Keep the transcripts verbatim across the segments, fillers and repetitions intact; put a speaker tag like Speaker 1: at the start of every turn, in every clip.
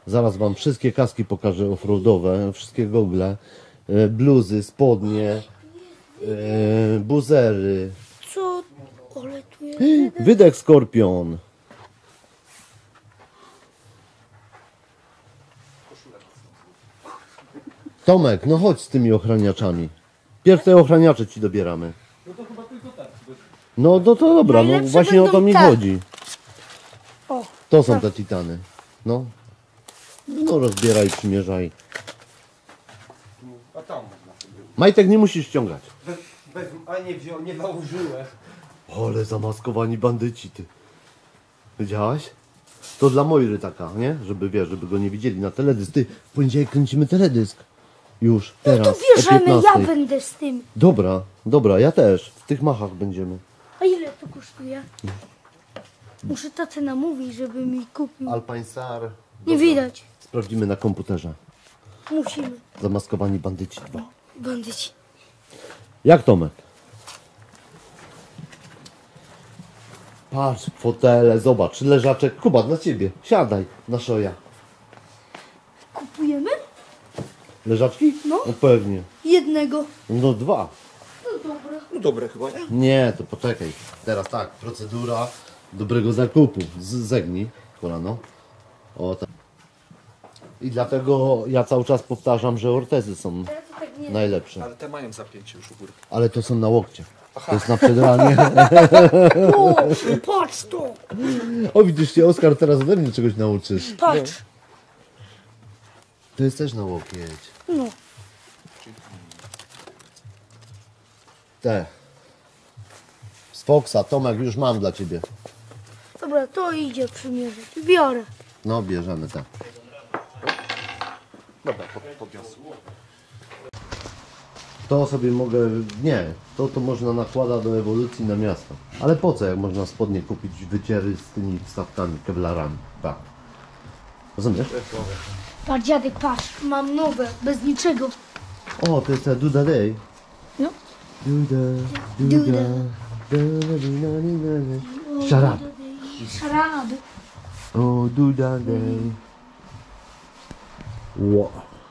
Speaker 1: Zaraz wam wszystkie kaski pokażę offroadowe, wszystkie gogle, e, bluzy, spodnie, e, buzery.
Speaker 2: Co? Ale tu jest...
Speaker 1: Wydech Skorpion. Tomek, no chodź z tymi ochraniaczami. Pierw te ochraniacze ci dobieramy.
Speaker 3: No to chyba tylko tak.
Speaker 1: No, no to dobra, no
Speaker 2: Najlepsze
Speaker 1: właśnie o to
Speaker 2: będą
Speaker 1: mi
Speaker 2: te.
Speaker 1: chodzi.
Speaker 2: O,
Speaker 1: To są te titany. No. No rozbieraj, przymierzaj.
Speaker 3: A tam można sobie.
Speaker 1: Majtek, nie musisz ściągać.
Speaker 3: Bez, bez, a nie wziął, nie założyłem.
Speaker 1: Ale zamaskowani bandyci, ty. Widziałaś? To dla Mojry taka, nie? Żeby, wiesz, żeby go nie widzieli na teledysk. Ty, w poniedziałek kręcimy teledysk. Już, teraz,
Speaker 2: to
Speaker 1: o
Speaker 2: bierzemy, ja
Speaker 1: piętnastej.
Speaker 2: będę z tym.
Speaker 1: Dobra, dobra, ja też. W tych machach będziemy.
Speaker 2: A ile to kosztuje? Muszę tatę namówić, żeby mi kupił.
Speaker 1: Alpainsar.
Speaker 2: Nie widać.
Speaker 1: Sprawdzimy na komputerze.
Speaker 2: Musimy.
Speaker 1: Zamaskowani bandyci dwa.
Speaker 2: Bandyci.
Speaker 1: Jak Tomek? Patrz, fotele, zobacz, leżaczek. Kuba, dla ciebie. Siadaj na szoja.
Speaker 2: Kupujemy?
Speaker 1: Leżaczki?
Speaker 2: No.
Speaker 1: No pewnie.
Speaker 2: Jednego.
Speaker 1: No dwa.
Speaker 2: No dobra.
Speaker 3: No dobre chyba, nie?
Speaker 1: Nie, to poczekaj. Teraz tak, procedura dobrego zakupu. Z zegnij kolano. O tak. I dlatego ja cały czas powtarzam, że ortezy są
Speaker 2: Ale to tak nie.
Speaker 1: najlepsze.
Speaker 3: Ale te mają zapięcie już u góry.
Speaker 1: Ale to są na łokcie. To jest na przedramię.
Speaker 2: O, patrz to.
Speaker 1: O, widzisz, się Oskar teraz ode mnie czegoś nauczysz.
Speaker 2: Patrz.
Speaker 1: To jest też na łokieć.
Speaker 2: No.
Speaker 1: Te. Z Foxa, Tomek, już mam dla ciebie.
Speaker 2: Dobra, to idzie przymierzyć. Biorę.
Speaker 1: No, bierzemy te.
Speaker 3: Dobra, pod, podniosł.
Speaker 1: To sobie mogę... Nie, to to można nakładać do ewolucji na miasto. Ale po co, jak można spodnie kupić wyciery z tymi wstawkami, kewlarami? Tak. Rozumiesz?
Speaker 2: Patrz dziadek, patrz. Mam nowe, bez niczego.
Speaker 1: O, to jest ta Duda Day.
Speaker 2: No.
Speaker 1: Duda,
Speaker 2: Duda.
Speaker 1: Duda. Duda, Duda, Duda. Shut up.
Speaker 2: Szaraby.
Speaker 1: O, Duda Day. Wow.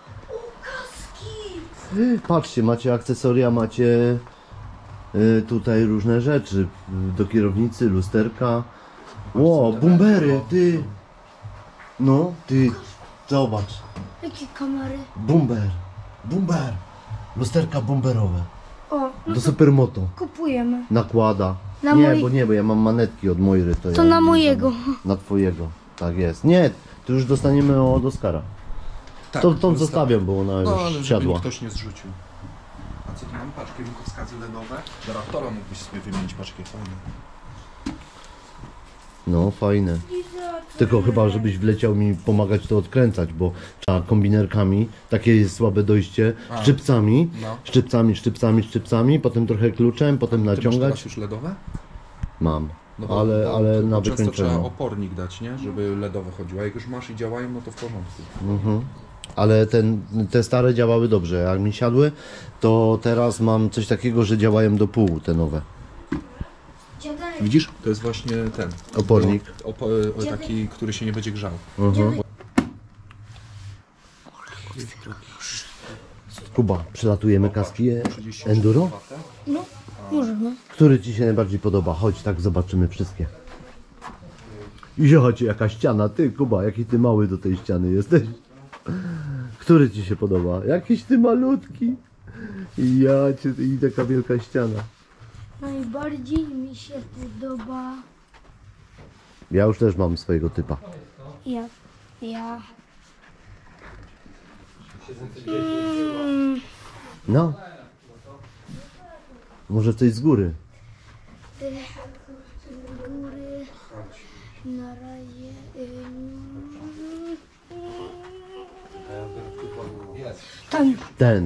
Speaker 1: Patrzcie, macie akcesoria, macie y, tutaj różne rzeczy y, do kierownicy, lusterka. Ło, bumbery, ty. No, ty, zobacz.
Speaker 2: Jakie kamery?
Speaker 1: Bumber, bumber. Lusterka bumberowe.
Speaker 2: O, no
Speaker 1: Do supermoto.
Speaker 2: kupujemy.
Speaker 1: Nakłada.
Speaker 2: Na
Speaker 1: nie,
Speaker 2: mój-
Speaker 1: bo nie, bo ja mam manetki od Mojry. To,
Speaker 2: To
Speaker 1: ja
Speaker 2: na
Speaker 1: nie
Speaker 2: mojego.
Speaker 1: dam. Na twojego, tak jest. Nie, to już dostaniemy od Oskara.
Speaker 3: Tak,
Speaker 1: To, tą zostawiam, bo ona
Speaker 3: No, ale
Speaker 1: już
Speaker 3: żeby
Speaker 1: siadła.
Speaker 3: mi ktoś nie zrzucił. A co tu mam? Patrz, kierunkowskazy lenowe. Do Raptora mógłbyś sobie wymienić, patrz jakie fajne.
Speaker 1: No, fajne. Tylko chyba, żebyś wleciał mi pomagać to odkręcać, bo trzeba kombinerkami, takie jest słabe dojście,
Speaker 3: A.
Speaker 1: szczypcami,
Speaker 3: No.
Speaker 1: szczypcami, szczypcami, szczypcami, potem trochę kluczem, potem
Speaker 3: Ty masz
Speaker 1: naciągać.
Speaker 3: teraz już ledowe?
Speaker 1: Mam,
Speaker 3: No bo-
Speaker 1: ale,
Speaker 3: bo-
Speaker 1: ale
Speaker 3: bo
Speaker 1: na
Speaker 3: często trzeba
Speaker 1: wykończeniu.
Speaker 3: opornik dać, nie? Żeby ledowe chodziło. A jak już masz i działają, no to w porządku.
Speaker 1: Mhm. Ale ten, te stare działały dobrze, jak mi siadły, to teraz mam coś takiego, że działają do pół te nowe.
Speaker 2: Dziadek.
Speaker 3: Widzisz? To jest właśnie ten.
Speaker 1: Opornik.
Speaker 3: Do- Opo o, taki, który się nie będzie grzał.
Speaker 1: Mhm. Kuba, przelatujemy kaski enduro?
Speaker 2: No, możemy.
Speaker 1: Który ci się najbardziej podoba? Chodź, tak zobaczymy wszystkie. Jocie, jaka ściana. Ty, Kuba, jaki ty mały do tej ściany jesteś. Który ci się podoba? Jakiś ty malutki. Ja cię, i taka wielka ściana.
Speaker 2: Najbardziej mi się podoba...
Speaker 1: Ja już też mam swojego typa.
Speaker 2: Ja... Ja... Mm,
Speaker 1: No. Może coś z góry.
Speaker 2: z góry... Na razie... ym, Tam.
Speaker 1: Ten.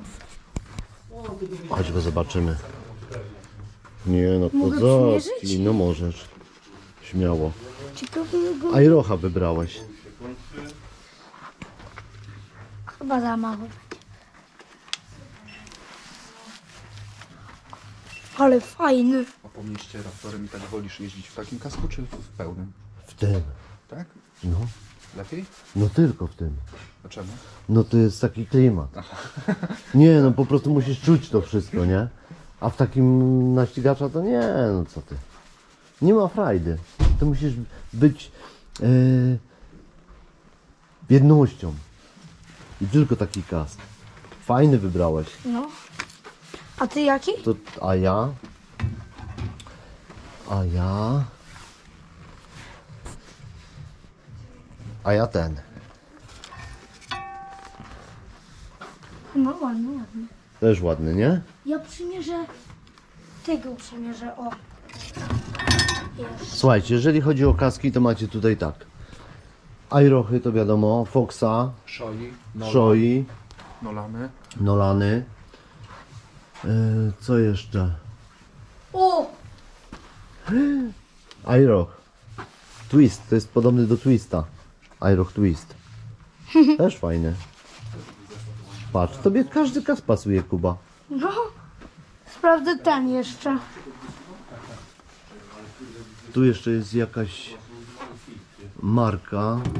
Speaker 1: Chodź go zobaczymy. Nie no,
Speaker 2: Mogę
Speaker 1: kozacki.
Speaker 2: przymierzyć?
Speaker 1: No możesz. Śmiało.
Speaker 2: Ciekawego...
Speaker 1: Ajrocha wybrałeś.
Speaker 2: Chyba za mało. Ale fajny.
Speaker 3: A po mieście Raptorem i tak wolisz jeździć w takim kasku, czy w pełnym?
Speaker 1: W tym.
Speaker 3: Tak?
Speaker 1: No.
Speaker 3: Lepiej?
Speaker 1: No tylko w tym.
Speaker 3: Dlaczego?
Speaker 1: No to jest taki klimat. Nie, no po prostu musisz czuć to wszystko, nie? A w takim na ścigacza to nie, no co ty. Nie ma frajdy. To musisz być yy, jednością. I tylko taki kask. Fajny wybrałeś.
Speaker 2: No. A ty jaki?
Speaker 1: To, a ja? A ja? A ja ten.
Speaker 2: No ładny, ładny.
Speaker 1: Też ładny, nie?
Speaker 2: Ja przymierzę tego przymierzę, o. Jeszcze.
Speaker 1: Słuchajcie, jeżeli chodzi o kaski, to macie tutaj tak. Airochy to wiadomo, Foxa,
Speaker 3: Shoi, Nolan,
Speaker 1: Shoi,
Speaker 3: Nolany.
Speaker 1: Nolany. Yy, co jeszcze?
Speaker 2: O!
Speaker 1: Aeroch. Twist, to jest podobny do Twista. Aeroch Twist. Też fajny. Patrz, tobie każdy kask pasuje, Kuba.
Speaker 2: No. Sprawdzę ten jeszcze.
Speaker 1: Tu jeszcze jest jakaś marka,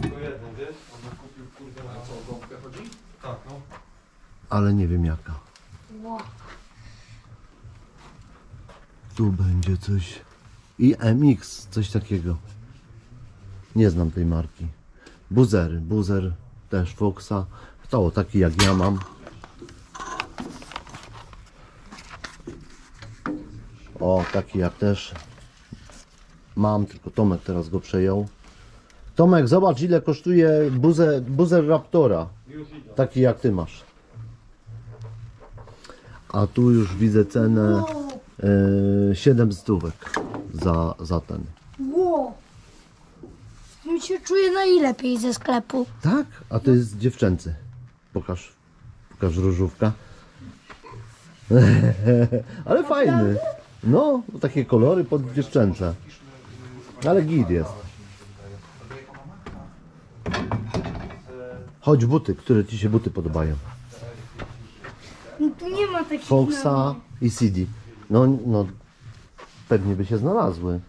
Speaker 1: ale nie wiem jaka.
Speaker 2: Wow.
Speaker 1: Tu będzie coś. I M X, coś takiego. Nie znam tej marki. Buzery, buzer też Foxa. To taki jak ja mam. O, taki jak też mam, tylko Tomek teraz go przejął. Tomek, zobacz ile kosztuje buzer, buzer Raptora. Taki jak ty masz. A tu już widzę cenę e, siedem stówek za, za ten.
Speaker 2: Wow. Mi się czuję najlepiej ze sklepu.
Speaker 1: Tak? A to jest dziewczęcy. Pokaż, pokaż różówka. Ale fajny. No, takie kolory pod dziewczęce. Ale git jest. Chodź buty, które ci się buty podobają.
Speaker 2: No tu nie ma takich
Speaker 1: Foxa i C D. No, no, pewnie by się znalazły.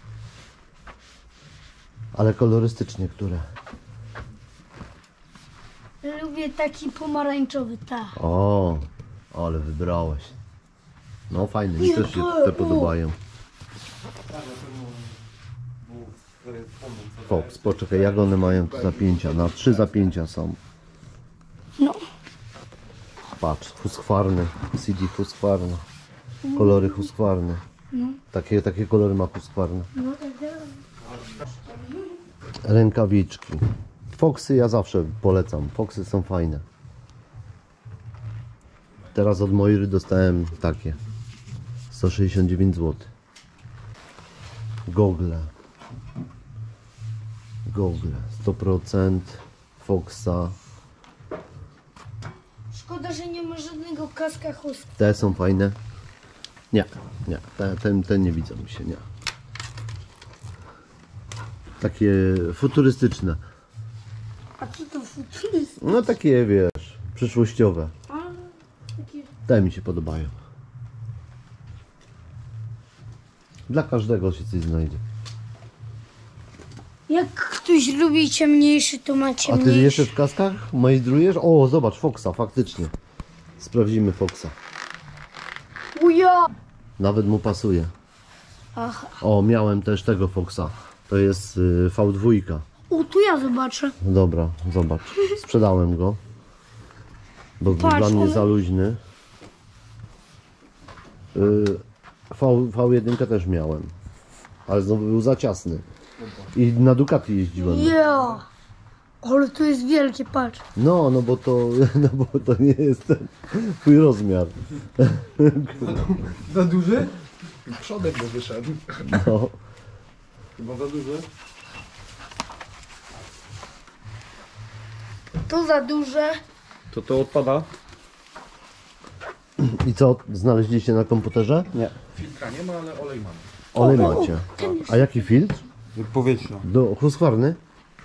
Speaker 1: Ale kolorystycznie które?
Speaker 2: Lubię taki pomarańczowy, tak.
Speaker 1: O, ale wybrałeś. No fajne, mi też się te podobają. Fox, poczekaj, jak one mają tu zapięcia? Na trzy zapięcia są.
Speaker 2: No.
Speaker 1: Patrz, huskwarny, C D huskwarny. Kolory huskwarne. Takie, takie kolory ma huskwarne.
Speaker 2: No tak, tak.
Speaker 1: Rękawiczki. Foxy ja zawsze polecam. Foxy są fajne. Teraz od Moiry dostałem takie. sto sześćdziesiąt dziewięć złotych. Gogle. Gogle. sto procent. Foxa.
Speaker 2: Szkoda, że nie ma żadnego kaska chustki.
Speaker 1: Te są fajne. Nie, nie. Te, ten, ten nie widzą mi się, nie. Takie futurystyczne.
Speaker 2: A co to futurystyczne?
Speaker 1: No takie wiesz, przyszłościowe.
Speaker 2: A, takie...
Speaker 1: Te mi się podobają. Dla każdego się coś znajdzie.
Speaker 2: Jak ktoś lubi ciemniejszy, to ma
Speaker 1: A
Speaker 2: ciemniejszy.
Speaker 1: ty jeszcze w kaskach majstrujesz? O, zobacz, Foxa, faktycznie. Sprawdzimy Foxa.
Speaker 2: Uja!
Speaker 1: Nawet mu pasuje.
Speaker 2: Aha.
Speaker 1: O, miałem też tego Foxa. To jest y, V dwa.
Speaker 2: O, tu ja zobaczę.
Speaker 1: Dobra, zobacz. Sprzedałem go. Bo był
Speaker 2: Patrz,
Speaker 1: dla mnie
Speaker 2: on-
Speaker 1: za luźny. Y, V, V1 też miałem. Ale znowu był za ciasny. I na Ducati jeździłem.
Speaker 2: Ja! Ale to jest wielkie, patrz.
Speaker 1: No, no bo to, no bo to nie jest ten twój rozmiar.
Speaker 3: Za duży? Przodem by wyszedł.
Speaker 1: No.
Speaker 3: Chyba za duży?
Speaker 2: To za duże.
Speaker 4: To to odpada?
Speaker 1: I co, znaleźliście na komputerze?
Speaker 4: Nie.
Speaker 3: Filtra nie ma, ale olej mamy.
Speaker 1: Olej macie. A jaki filtr?
Speaker 4: Powietrza.
Speaker 1: Do huskwarny?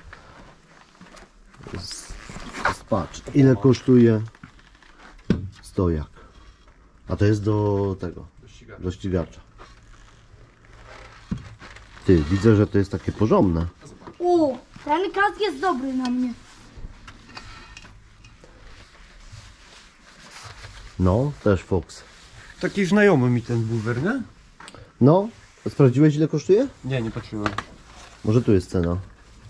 Speaker 1: Z- Patrz, ile kosztuje stojak. A to jest do tego, do ścigacza. Ty, widzę, że to jest takie porządne.
Speaker 2: O, Ten kask jest dobry na mnie.
Speaker 1: No, też Fox.
Speaker 4: Taki znajomy mi ten bulwer, nie?
Speaker 1: No, sprawdziłeś ile kosztuje?
Speaker 4: Nie, nie patrzyłem.
Speaker 1: Może tu jest cena.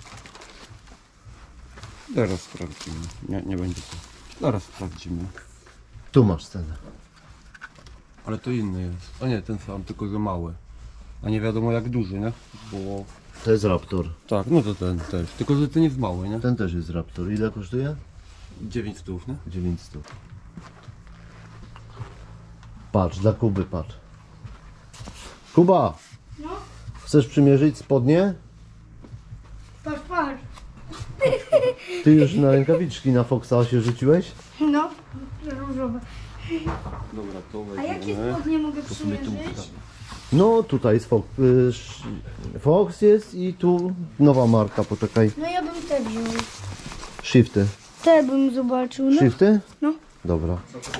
Speaker 4: Zaraz sprawdzimy. Nie, nie będzie to. Zaraz sprawdzimy.
Speaker 1: Tu masz cenę.
Speaker 4: Ale to inny jest. A nie, ten sam, tylko że mały. A nie wiadomo jak duży, nie? Bo...
Speaker 1: To jest Raptor.
Speaker 4: Tak, no to ten też. Tylko że ten jest mały, nie?
Speaker 1: Ten też jest Raptor. Ile kosztuje?
Speaker 4: dziewięć stów, nie?
Speaker 1: dziewięćset. Patrz, dla Kuby patrz. Kuba!
Speaker 2: No,
Speaker 1: Chcesz przymierzyć spodnie?
Speaker 2: patrz, patrz.
Speaker 1: Ty już na rękawiczki na Foxa się rzuciłeś?
Speaker 2: No, różowe.
Speaker 4: Dobra, to
Speaker 2: A jakie
Speaker 4: weźmiemy.
Speaker 2: spodnie mogę przymierzyć?
Speaker 1: No tutaj jest Fox. y, sz- Fox jest i tu nowa marka, poczekaj.
Speaker 2: No ja bym te wziął.
Speaker 1: Shifty.
Speaker 2: Te bym zobaczył, no.
Speaker 1: Shifty?
Speaker 2: No.
Speaker 1: Dobra.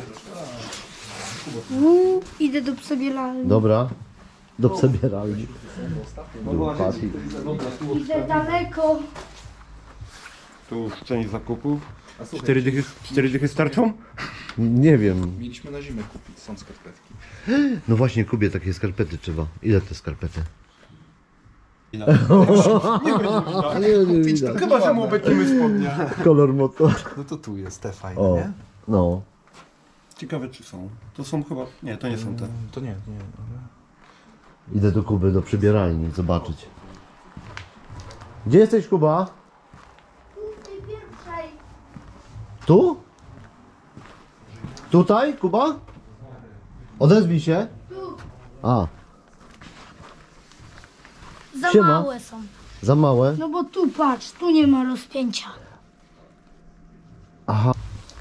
Speaker 2: Uuu, idę do przebieralni.
Speaker 1: Dobra. Do przebieralni. Do partii.
Speaker 2: Idę daleko.
Speaker 4: Tu już część zakupów. Cztery dychy, cztery dychy starczą?
Speaker 1: Nie wiem.
Speaker 3: Mieliśmy na zimę kupić, są skarpetki.
Speaker 1: No właśnie, Kubie takie skarpety trzeba. Ile te skarpety?
Speaker 4: Ile?
Speaker 1: Nie, nie widać.
Speaker 3: Chyba, że mu obetniemy spodnie.
Speaker 1: Kolor motor.
Speaker 3: No to tu jest te fajne,
Speaker 1: O,
Speaker 3: nie?
Speaker 1: no.
Speaker 4: Ciekawe czy są. To są chyba... Nie, to nie są te.
Speaker 3: To nie, nie. Ale...
Speaker 1: Idę do Kuby, do przybieralni, zobaczyć. Gdzie jesteś, Kuba? Tu? Tutaj, Kuba? Odezwij się. A,
Speaker 2: Za
Speaker 1: Siema.
Speaker 2: małe są.
Speaker 1: za małe.
Speaker 2: No bo tu patrz, tu nie ma rozpięcia.
Speaker 1: Aha.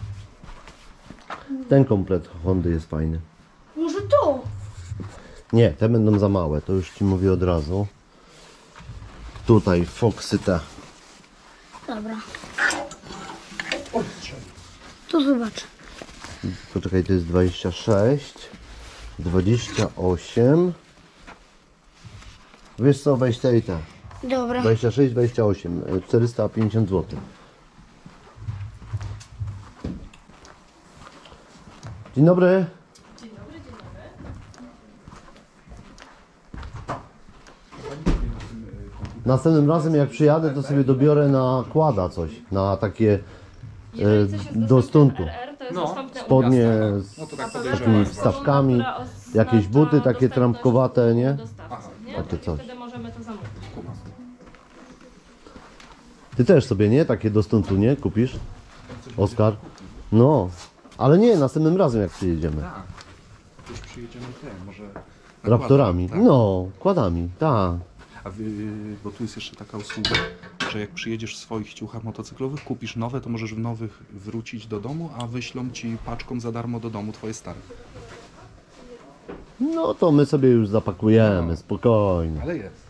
Speaker 1: Ten komplet Hondy jest fajny.
Speaker 2: Może to?
Speaker 1: Nie, te będą za małe, to już ci mówię od razu. Tutaj Foxy te.
Speaker 2: Dobra. To zobacz.
Speaker 1: Poczekaj, to jest dwadzieścia sześć, dwadzieścia osiem. Wiesz co, weź te i te.
Speaker 2: Dobra.
Speaker 1: dwadzieścia sześć, dwadzieścia osiem, czterysta pięćdziesiąt złotych. Dzień dobry. Następnym razem jak przyjadę, to sobie dobiorę na kłada coś, na takie
Speaker 5: Jeżeli coś
Speaker 1: e,
Speaker 5: jest
Speaker 1: do
Speaker 5: dostępne
Speaker 1: stuntu.
Speaker 5: w R R, to jest
Speaker 3: No,
Speaker 5: dostępne u
Speaker 1: Spodnie
Speaker 5: nas.
Speaker 1: z
Speaker 3: No to tak
Speaker 5: A to
Speaker 3: podejrzewam.
Speaker 1: takimi
Speaker 5: jest
Speaker 1: wstawkami,
Speaker 5: ona, która oznacza
Speaker 1: jakieś buty takie
Speaker 5: dostępność
Speaker 1: trampkowate, nie?
Speaker 5: dostawcy, nie?
Speaker 1: Takie
Speaker 5: I
Speaker 1: coś.
Speaker 5: wtedy możemy to zamówić.
Speaker 1: Ty też sobie, nie? Takie do stuntu, nie? Kupisz? Oskar? No, ale nie, następnym razem jak przyjedziemy.
Speaker 3: Tak. Już przyjedziemy te, może...
Speaker 1: Raptorami.
Speaker 3: nakładam,
Speaker 1: No, kładami, tak.
Speaker 3: A wy, bo tu jest jeszcze taka usługa, że jak przyjedziesz w swoich ciuchach motocyklowych, kupisz nowe, to możesz w nowych wrócić do domu, a wyślą ci paczką za darmo do domu twoje stare.
Speaker 1: No to my sobie już zapakujemy, spokojnie.
Speaker 3: Ale jest.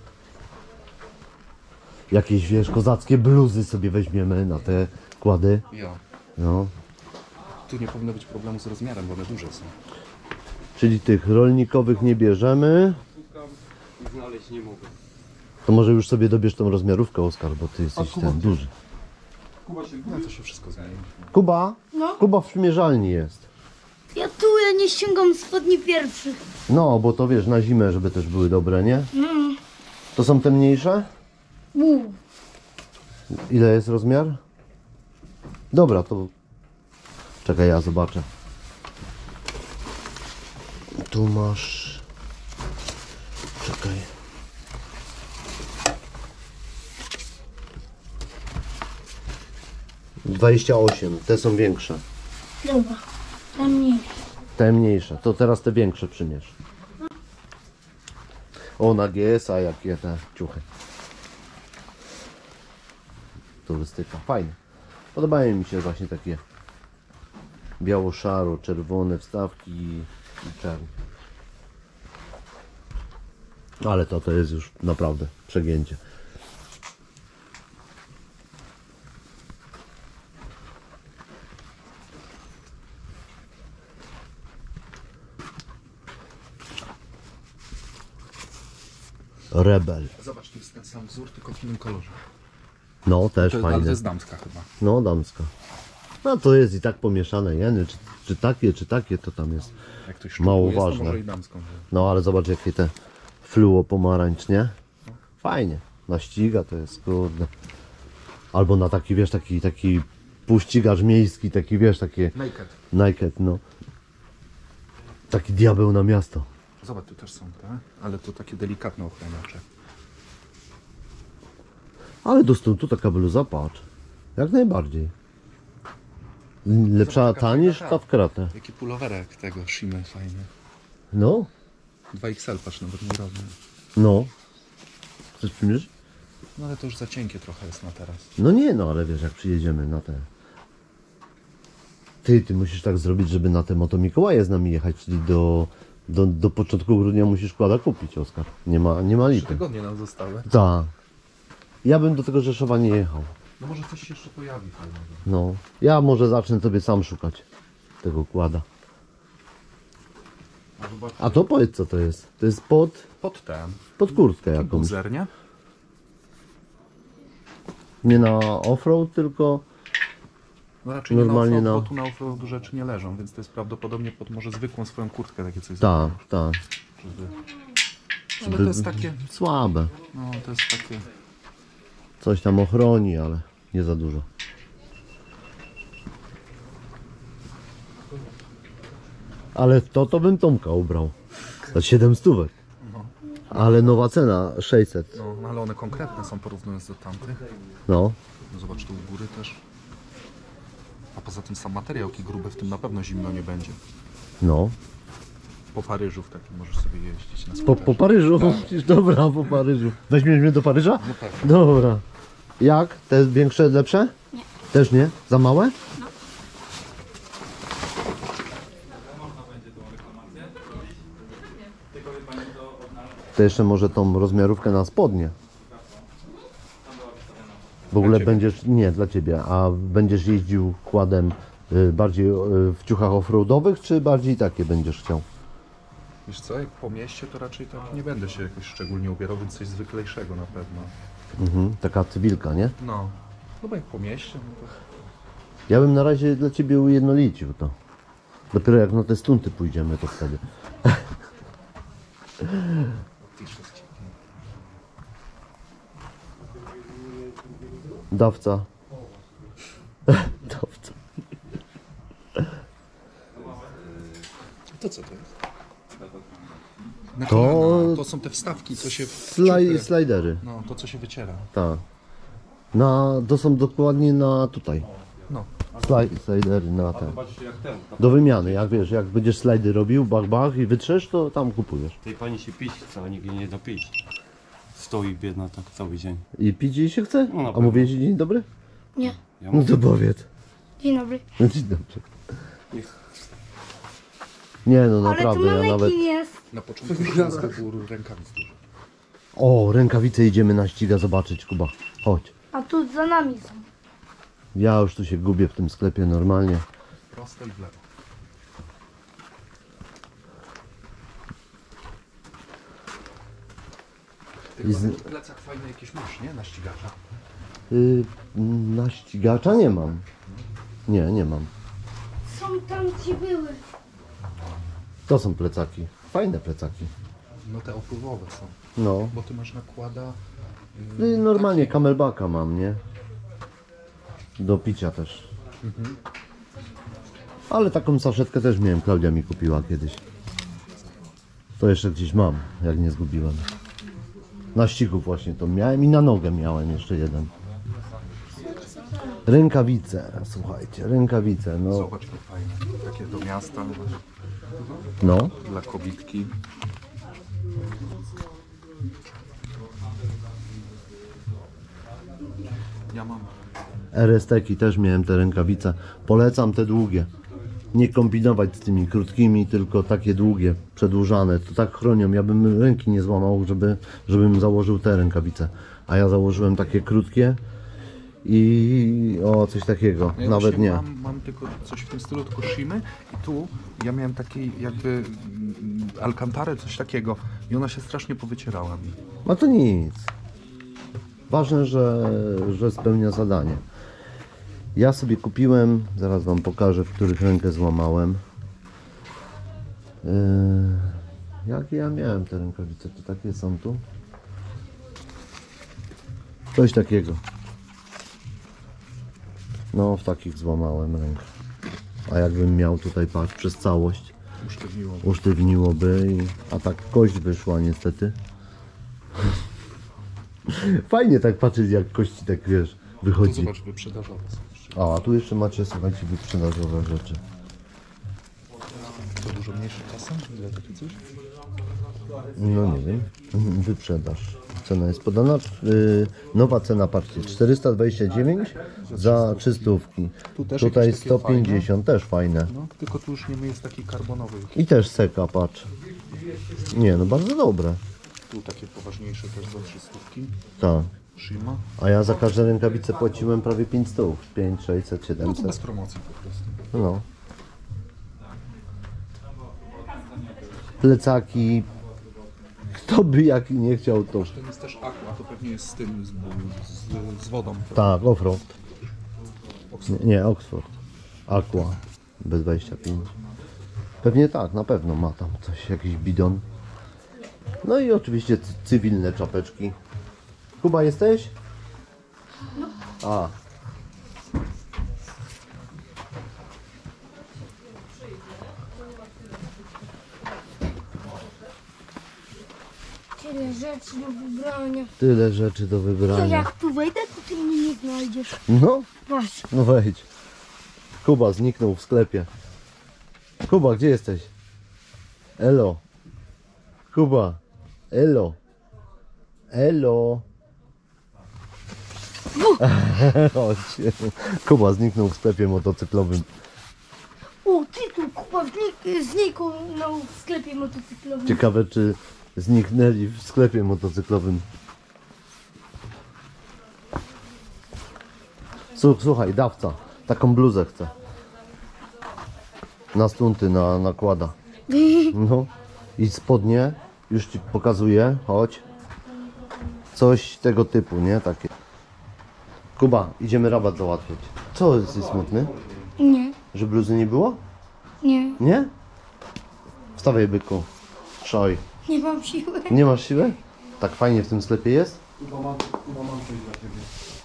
Speaker 1: Jakieś, wiesz, kozackie bluzy sobie weźmiemy na te kłady.
Speaker 3: Ja.
Speaker 1: No.
Speaker 3: Tu nie powinno być problemu z rozmiarem, bo one duże są.
Speaker 1: Czyli tych rolnikowych nie bierzemy.
Speaker 4: Szukam i znaleźć nie mogę.
Speaker 1: To może już sobie dobierz tą rozmiarówkę, Oskar, bo ty jesteś
Speaker 4: Kuba,
Speaker 1: ten duży.
Speaker 4: Kuba się
Speaker 3: No to się wszystko zmieni.
Speaker 1: Kuba?
Speaker 2: No.
Speaker 1: Kuba w przymierzalni jest.
Speaker 2: Ja tu, ja nie ściągam spodni pierwszych.
Speaker 1: No, bo to wiesz, na zimę, żeby też były dobre, nie?
Speaker 2: Mm.
Speaker 1: To są te mniejsze?
Speaker 2: Uuu.
Speaker 1: Ile jest rozmiar? Dobra, to... Czekaj, ja zobaczę. Tu masz... Czekaj. dwadzieścia osiem, te są większe.
Speaker 2: Dobra. Tam mniej.
Speaker 1: Te mniejsze, to teraz te większe przymierz. O, na G S a jakie te ciuchy. Turystyka, fajne. Podobają mi się właśnie takie biało-szaro, czerwone wstawki i i czarne. Ale to to jest już naprawdę przegięcie. Rebel.
Speaker 3: Zobacz, tu jest ten sam wzór, tylko w innym kolorze.
Speaker 1: No, też
Speaker 3: To, ale
Speaker 1: fajne.
Speaker 3: to jest damska chyba.
Speaker 1: No, damska. No to jest i tak pomieszane jeny, czy, czy takie, czy takie, to tam jest.
Speaker 3: Jak ktoś
Speaker 1: Mało
Speaker 3: szczupły jest, to
Speaker 1: ważne.
Speaker 3: może i damską.
Speaker 1: No ale zobacz jakie te fluo pomarańcz, nie? Fajnie. Na ściga to jest, kurde. Albo na taki, wiesz, taki, taki półścigacz miejski, taki, wiesz, takie
Speaker 3: Naked.
Speaker 1: naked, no. Taki diabeł na miasto.
Speaker 3: Zobacz, tu też są, tak? Ale to takie delikatne ochraniacze.
Speaker 1: Ale do stuntu taka bluza, patrz. Jak najbardziej. Lepsza
Speaker 3: Zobacz,
Speaker 1: ta
Speaker 3: jaka
Speaker 1: niż
Speaker 3: fajna
Speaker 1: ta w kratę.
Speaker 3: Jaki pulowerek tego Shimy fajny.
Speaker 1: No,
Speaker 3: dwa X L, patrz, nawet nie robię.
Speaker 1: no. Chcesz przymierzyć?
Speaker 3: No ale to już za cienkie trochę jest na teraz.
Speaker 1: No nie, no ale wiesz, jak przyjedziemy na te... Ty, ty musisz tak zrobić, żeby na te Moto Mikołaje z nami jechać, czyli do, do, do początku grudnia musisz kłada kupić, Oskar. Nie ma, nie ma
Speaker 3: Trzy
Speaker 1: lipy.
Speaker 3: tygodnie nam zostały.
Speaker 1: Tak. Ja bym do tego Rzeszowa nie jechał.
Speaker 3: No może coś się jeszcze pojawi fajnego.
Speaker 1: No. Ja może zacznę sobie sam szukać tego kłada.
Speaker 3: A zobacz,
Speaker 1: A to powiedz co to jest. To jest pod,
Speaker 3: pod ten.
Speaker 1: pod kurtkę jakąś.
Speaker 3: Buzer, nie?
Speaker 1: Nie na offroad, tylko...
Speaker 3: No raczej
Speaker 1: Normalnie
Speaker 3: nie na
Speaker 1: na-
Speaker 3: offroad, bo tu na offroad rzeczy nie leżą, więc to jest prawdopodobnie pod może zwykłą swoją kurtkę takie coś.
Speaker 1: Tak, tak.
Speaker 3: Żeby... Ale to jest takie,
Speaker 1: Słabe.
Speaker 3: no to jest takie...
Speaker 1: Coś tam ochroni, ale nie za dużo. Ale to to bym Tomka ubrał. Za siedem stówek. Ale nowa cena sześćset.
Speaker 3: No, no ale one konkretne są porównując do tamtych.
Speaker 1: No.
Speaker 3: No zobacz tu u góry też. A poza tym sam materiał jaki gruby, w tym na pewno zimno nie będzie.
Speaker 1: No.
Speaker 3: Po Paryżu w takim możesz sobie jeździć na
Speaker 1: Po,
Speaker 3: skuterze.
Speaker 1: po Paryżu. Dobra, po Paryżu. Weźmiesz mnie do Paryża?
Speaker 3: No pewnie.
Speaker 1: Dobra. Jak? Te większe, lepsze?
Speaker 2: Nie.
Speaker 1: Też nie? Za małe? To jeszcze może tą rozmiarówkę na spodnie. W ogóle
Speaker 3: ciebie.
Speaker 1: będziesz, nie dla ciebie, a będziesz jeździł kładem y, bardziej y, w ciuchach offroadowych, czy bardziej takie będziesz chciał?
Speaker 3: Wiesz co, jak po mieście to raczej tak nie będę się jakoś szczególnie ubierał, więc coś zwyklejszego na pewno.
Speaker 1: Mhm, taka cywilka, nie?
Speaker 3: No. No bo jak po mieście, no to...
Speaker 1: Ja bym na razie dla ciebie ujednolicił to. Dopiero jak na te stunty pójdziemy, to wtedy.
Speaker 3: T-shirt.
Speaker 1: Dawca. Dawca.
Speaker 3: To co to jest? Na
Speaker 1: To-
Speaker 3: kolana. To są te wstawki, co się... w
Speaker 1: Slaj,
Speaker 3: ciuchy-
Speaker 1: slajdery.
Speaker 3: No, to co się wyciera.
Speaker 1: Tak. Na, to są dokładnie na tutaj.
Speaker 3: No.
Speaker 1: Slaj, slajdery na ten.
Speaker 4: Zobaczcie jak ten. Ta,
Speaker 1: Do wymiany, jak wiesz, jak będziesz slajdy robił, bach, bach i wytrzesz, to tam kupujesz.
Speaker 4: tej pani się pić chce, a nikt jej nie da pić. Stoi biedna tak cały dzień.
Speaker 1: I pić jej się chce?
Speaker 4: No, na
Speaker 1: A
Speaker 4: pewno.
Speaker 1: mówię ci dzień dobry?
Speaker 2: Nie.
Speaker 4: Ja
Speaker 1: No
Speaker 4: mówię,
Speaker 1: to powiedz.
Speaker 2: Dzień dobry.
Speaker 1: No dzień dobry. Nie no,
Speaker 2: Ale tu
Speaker 1: naprawdę, ja
Speaker 2: manekin
Speaker 1: nawet...
Speaker 2: jest.
Speaker 3: Na początku jest wybór rękawic dużo.
Speaker 1: O, rękawice idziemy na ściga zobaczyć, Kuba. Chodź.
Speaker 2: A tu za nami są.
Speaker 1: Ja już tu się gubię w tym sklepie normalnie.
Speaker 3: Prosto i w lewo. Ty
Speaker 1: I z-
Speaker 3: chyba w plecach fajne jakieś masz, nie? Na ścigacza.
Speaker 1: Yy, na ścigacza nie mam. Nie, nie mam.
Speaker 2: Są tam, gdzie były.
Speaker 1: To są plecaki. Fajne plecaki.
Speaker 3: No te opływowe są.
Speaker 1: No.
Speaker 3: Bo ty masz nakłada...
Speaker 1: Yy, normalnie camelbacka mam, nie? Do picia też. Ale taką saszetkę też miałem, Klaudia mi kupiła kiedyś. To jeszcze gdzieś mam, jak nie zgubiłem. Na ścigu właśnie to miałem i na nogę miałem jeszcze jeden. Rękawice, słuchajcie, rękawice, no,
Speaker 3: Zobacz jak fajne. Takie do miasta.
Speaker 1: no.
Speaker 3: Dla kobitki. Ja mam.
Speaker 1: R S T-ki też miałem te rękawice. Polecam te długie. Nie kombinować z tymi krótkimi, tylko takie długie, przedłużane. To tak chronią. Ja bym ręki nie złamał, żeby, żebym założył te rękawice. A ja założyłem takie krótkie i o, coś takiego.
Speaker 3: Ja
Speaker 1: Nawet
Speaker 3: właśnie
Speaker 1: nie.
Speaker 3: Mam, mam tylko coś w tym stylu, tylko Shimy i tu ja miałem taki jakby mm, alkantarę, coś takiego i ona się strasznie powycierała mi.
Speaker 1: No to nic. Ważne, że, że spełnia zadanie. Ja sobie kupiłem, zaraz wam pokażę, w których rękę złamałem. Yy, jakie ja miałem te rękawice? To takie są tu? Coś takiego. No, w takich złamałem rękę. A jakbym miał tutaj, patrz, przez całość,
Speaker 3: Usztywniło.
Speaker 1: usztywniłoby, i... a tak kość wyszła niestety. Fajnie tak patrzeć, jak kości tak, wiesz,
Speaker 3: Tu
Speaker 1: wychodzi.
Speaker 3: zobacz, wyprzedażowe są jeszcze.
Speaker 1: A, a tu jeszcze macie, słuchajcie, wyprzedażowe rzeczy.
Speaker 3: To dużo mniejsza kasa? Ile takie coś?
Speaker 1: No nie wiem, wyprzedaż. Cena jest podana, yy, nowa cena, patrzcie, czterysta dwadzieścia dziewięć za trzystówki.
Speaker 3: Tu też
Speaker 1: Tutaj
Speaker 3: jakieś takie
Speaker 1: sto pięćdziesiąt, też fajne.
Speaker 3: No, tylko tu już nie jest taki karbonowy.
Speaker 1: I też seka, patrz. Nie, no bardzo dobre.
Speaker 3: Tu takie poważniejsze też za trzystówki.
Speaker 1: Tak.
Speaker 3: Shima.
Speaker 1: A ja za każde rękawice płaciłem prawie pięć stów. pięć, sześćset,
Speaker 3: No to
Speaker 1: siedemset.
Speaker 3: bez promocji po prostu.
Speaker 1: No. Plecaki. Kto by jaki nie chciał, to.
Speaker 3: Ten jest też aqua, to pewnie jest z tym, z, z, z wodą.
Speaker 1: Tak, offroad. Nie, nie, Oxford. Aqua. Bez dwadzieścia pięć. Pewnie tak, na pewno ma tam coś, jakiś bidon. No i oczywiście cy- cywilne czapeczki. Kuba, jesteś? A.
Speaker 2: Tyle rzeczy do wybrania.
Speaker 1: Tyle rzeczy do
Speaker 2: No
Speaker 1: wybrania.
Speaker 2: jak tu wejdę, to ty mnie nie znajdziesz.
Speaker 1: No,
Speaker 2: Patrz.
Speaker 1: no wejdź. Kuba zniknął w sklepie. Kuba, gdzie jesteś? Elo. Kuba. Elo. Elo. Chodź. Kuba zniknął w sklepie motocyklowym.
Speaker 2: O, ty tu kupa znik- znikł no, w sklepie motocyklowym.
Speaker 1: Ciekawe, czy zniknęli w sklepie motocyklowym. Słuch- Słuchaj, dawca. Taką bluzę chce. Na stunty na, nakłada. No. I spodnie. Już ci pokazuję. Chodź. Coś tego typu, nie? Takie. Kuba, idziemy rabat załatwić. Co, jesteś smutny?
Speaker 2: Nie,
Speaker 1: Że bluzy nie było?
Speaker 2: nie,
Speaker 1: Nie? Wstawaj, byku. Szoj.
Speaker 2: nie mam siły.
Speaker 1: Nie masz siły? Tak fajnie w tym sklepie jest?
Speaker 4: Chyba mam, chyba mam coś dla ciebie.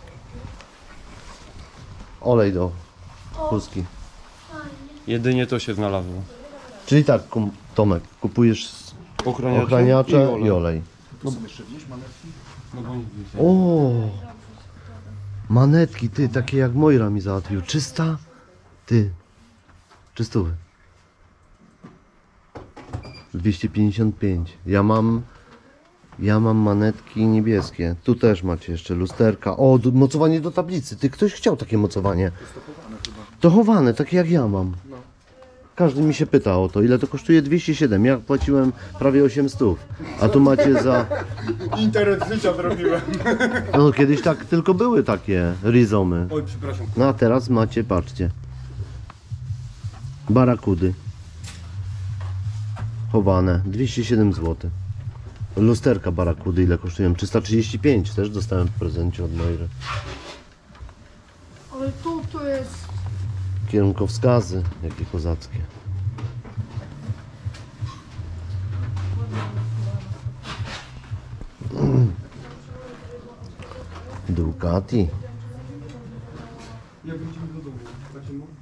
Speaker 1: Olej do chustki.
Speaker 4: Jedynie to się znalazło.
Speaker 1: Czyli tak, kum, Tomek, kupujesz s-
Speaker 4: Ochraniacze,
Speaker 1: ochraniacze
Speaker 4: i olej.
Speaker 1: i olej.
Speaker 3: Tu są jeszcze gdzieś manetki?
Speaker 4: No bo nic nie
Speaker 1: O, manetki, ty, takie jak Mojra mi załatwił. trzysta? Ty, czystówy. dwieście pięćdziesiąt pięć. Ja mam, ja mam manetki niebieskie. Tu też macie jeszcze lusterka. O, do, mocowanie do tablicy. Ty, ktoś chciał takie mocowanie. To chowane, takie jak ja mam. Każdy mi się pyta o to, ile to kosztuje. Dwieście siedem. Ja płaciłem prawie osiem stów. A tu macie za...
Speaker 4: Internet życia zrobiłem.
Speaker 1: No kiedyś tak tylko były takie rizomy.
Speaker 4: Oj, przepraszam.
Speaker 1: No a teraz macie, patrzcie. Barakudy. Chowane. dwieście siedem złotych. Lusterka barakudy ile kosztują? trzysta trzydzieści pięć. Też dostałem w prezencie od Mojry.
Speaker 2: Ale tu to jest...
Speaker 1: Kierunkowskazy. Jakie kozackie. Ducati.
Speaker 4: Jak wrócimy do domu, tak mu?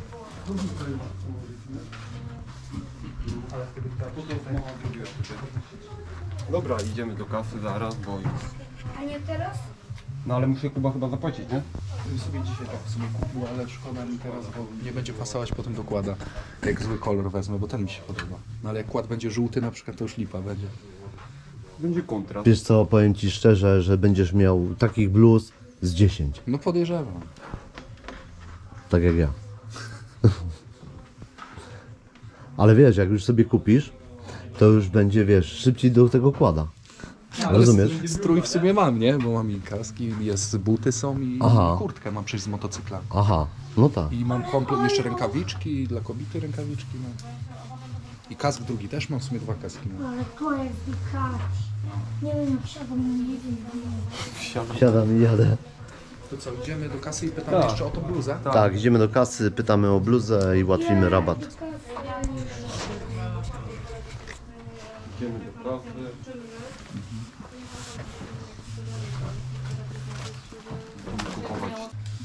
Speaker 4: Dobra, idziemy do kasy zaraz, bo już...
Speaker 2: A nie teraz?
Speaker 4: No ale muszę Kuba chyba zapłacić, nie?
Speaker 3: Bym sobie dzisiaj tak sobie kupił, ale szkoda mi teraz, bo nie będzie pasować potem do kłada. Jak zły kolor wezmę, bo ten mi się podoba. No ale jak kład będzie żółty na przykład, to już lipa będzie.
Speaker 4: Będzie kontrast.
Speaker 1: Wiesz co, powiem ci szczerze, że będziesz miał takich bluz z dziesięć.
Speaker 3: No podejrzewam.
Speaker 1: Tak jak ja. Ale wiesz, jak już sobie kupisz, to już będzie, wiesz, szybciej do tego kłada. Rozumiesz?
Speaker 3: Ale strój w sumie mam, nie? Bo mam i kaski, jest buty są i
Speaker 1: Aha.
Speaker 3: kurtkę mam przecież z motocyklami.
Speaker 1: Aha, no tak.
Speaker 3: I mam komplet jeszcze rękawiczki, dla kobiety rękawiczki. No. I kask drugi też mam, w sumie dwa kaski mam.
Speaker 2: Ale to jest Ducati. Nie wiem, jak siadam, nie wiem.
Speaker 1: Siadam i jadę.
Speaker 3: To co, idziemy do kasy i pytamy
Speaker 4: Tak.
Speaker 3: jeszcze o tą bluzę?
Speaker 1: Tak, idziemy do kasy, pytamy o bluzę i łatwimy rabat.
Speaker 4: Idziemy do pracy. Będziemy kupować.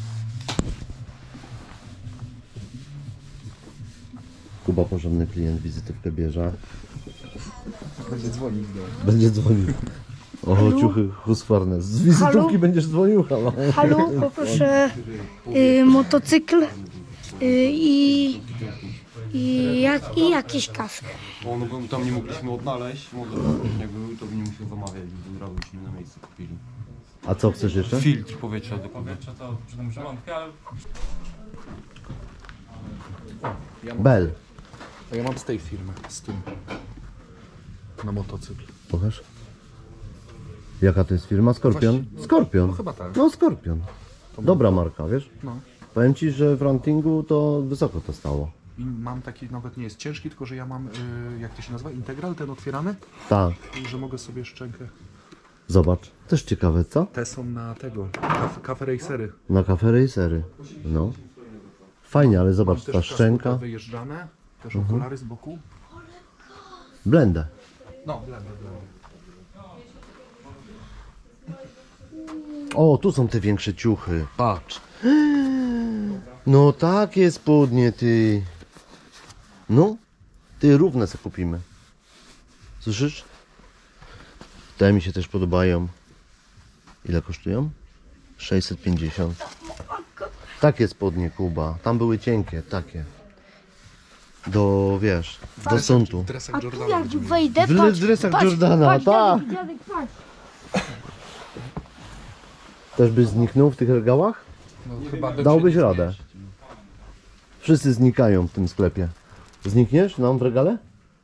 Speaker 1: Kuba, porządny klient, wizytówkę bierze.
Speaker 3: Będę dzwonił w domu.
Speaker 1: Będzie dzwonił. O, ciuchy Husqvarna. Z wizytówki
Speaker 2: Halo?
Speaker 1: będziesz dzwonił, halo.
Speaker 2: Halo, poproszę y, motocykl y, i, i, jak, i jakiś kask.
Speaker 4: Bo no, bo tam nie mogliśmy odnaleźć, może jak był, to by nie musiał zamawiać, by od razu byśmy na miejscu kupili.
Speaker 1: A co chcesz jeszcze?
Speaker 4: Filtr powietrza do kuby.
Speaker 6: Powietrze to przy tym żołądku, ale
Speaker 3: Ja mam,
Speaker 1: Bell.
Speaker 3: a ja mam z tej firmy, z tym. Na motocykl.
Speaker 1: Pokaż. Jaka to jest firma? Skorpion? Skorpion.
Speaker 3: No chyba tak.
Speaker 1: No Skorpion. Dobra marka, wiesz?
Speaker 3: No.
Speaker 1: Powiem ci, że w rankingu to wysoko to stało.
Speaker 3: I mam taki, nawet nie jest ciężki, tylko że ja mam, y, jak to się nazywa, integral, ten otwierany,
Speaker 1: Tak,
Speaker 3: i że mogę sobie szczękę.
Speaker 1: zobacz. Też ciekawe, co?
Speaker 3: Te są na tego, kafe, kafe racery.
Speaker 1: Na Cafe Racery. No. Fajnie, ale
Speaker 3: Mam
Speaker 1: zobacz,
Speaker 3: też
Speaker 1: ta
Speaker 3: kaski
Speaker 1: szczęka.
Speaker 3: wyjeżdżane, też okulary z boku.
Speaker 1: Blendę.
Speaker 3: No, blady, blady.
Speaker 1: O, tu są te większe ciuchy. Patrz. No takie spodnie, ty. No, ty równe se kupimy. Słyszysz? Te mi się też podobają. Ile kosztują? sześćset pięćdziesiąt. Takie spodnie, Kuba. Tam były cienkie, takie. Do, wiesz, do sądu.
Speaker 3: W dresach
Speaker 2: A tu
Speaker 3: Jordana
Speaker 2: jak
Speaker 3: będziemy
Speaker 2: wejdę,
Speaker 1: W
Speaker 2: patrz,
Speaker 1: dresach
Speaker 2: patrz,
Speaker 1: Jordana,
Speaker 2: patrz,
Speaker 1: tak.
Speaker 2: dziadek, dziadek, patrz.
Speaker 1: Też byś zniknął w tych regałach?
Speaker 3: No, chyba bym
Speaker 1: Dałbyś
Speaker 3: się nie
Speaker 1: radę.
Speaker 3: zmieścił.
Speaker 1: Wszyscy znikają w tym sklepie. Znikniesz nam w regale?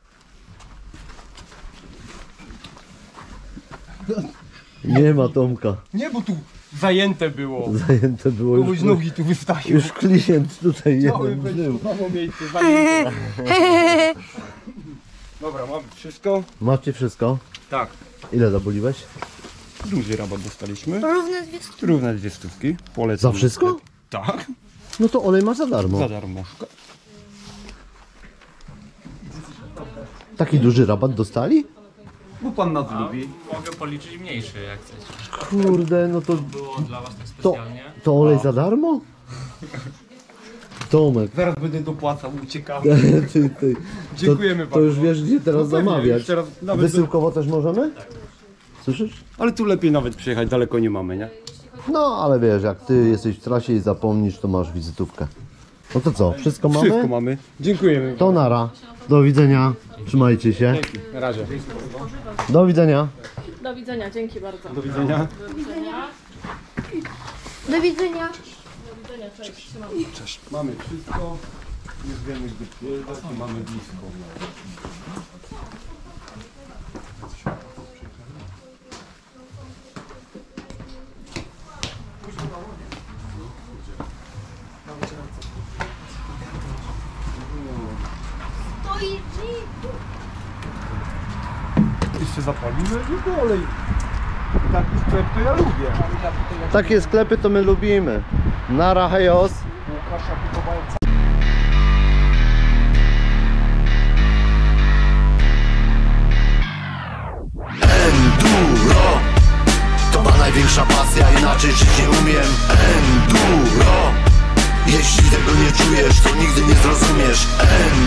Speaker 1: Nie ma Tomka.
Speaker 4: Nie, bo tu zajęte było.
Speaker 1: Zajęte było już.
Speaker 4: Komuś nogi tu wystawił.
Speaker 1: Już klient tutaj
Speaker 4: Cały
Speaker 1: jeden był.
Speaker 4: mało miejsce zajęte. Dobra, mamy wszystko.
Speaker 1: Macie wszystko?
Speaker 4: Tak.
Speaker 1: Ile zabuliłeś?
Speaker 4: Duży rabat dostaliśmy.
Speaker 2: Równe dwie strony.
Speaker 4: Równe dwie stówki. Polecam.
Speaker 1: Za wszystko?
Speaker 4: Tak.
Speaker 1: No to olej masz za darmo.
Speaker 4: Za darmo.
Speaker 1: Taki duży rabat dostali?
Speaker 4: Bo pan nas lubi.
Speaker 6: mogę policzyć mniejszy jak chcecie.
Speaker 1: Kurde, no to,
Speaker 6: Było dla was tak
Speaker 1: to,
Speaker 6: specjalnie.
Speaker 1: to olej za darmo? Tomek.
Speaker 4: Zaraz będę dopłacał, uciekam.
Speaker 1: Ty, ty.
Speaker 4: Dziękujemy
Speaker 1: to, to już
Speaker 4: bardzo.
Speaker 1: wiesz gdzie teraz
Speaker 4: No pewnie,
Speaker 1: zamawiać.
Speaker 4: już teraz nawet
Speaker 1: Wysyłkowo też możemy? Słyszysz?
Speaker 4: Ale tu lepiej nawet przyjechać, daleko nie mamy, nie?
Speaker 1: No ale wiesz, jak ty jesteś w trasie i zapomnisz, to masz wizytówkę. No to co, wszystko mamy?
Speaker 4: Wszystko mamy. Dziękujemy.
Speaker 1: To nara. Do widzenia. Trzymajcie się.
Speaker 4: Na razie.
Speaker 1: Do widzenia.
Speaker 5: Do widzenia, dzięki bardzo.
Speaker 4: Do widzenia.
Speaker 2: Do widzenia.
Speaker 5: Do widzenia, cześć.
Speaker 3: Cześć.
Speaker 4: Mamy wszystko. Już wiemy gdzie przyjeżdżać i mamy blisko.
Speaker 2: To i jeep.
Speaker 4: Jeszcze zapalimy i dalej. Taki sklep to ja lubię.
Speaker 1: Takie sklepy to my lubimy. Nara, hejos.
Speaker 7: Enduro to ma największa pasja, inaczej żyć nie umiem. Enduro jeśli tego nie czujesz, to nigdy nie zrozumiesz. Enduro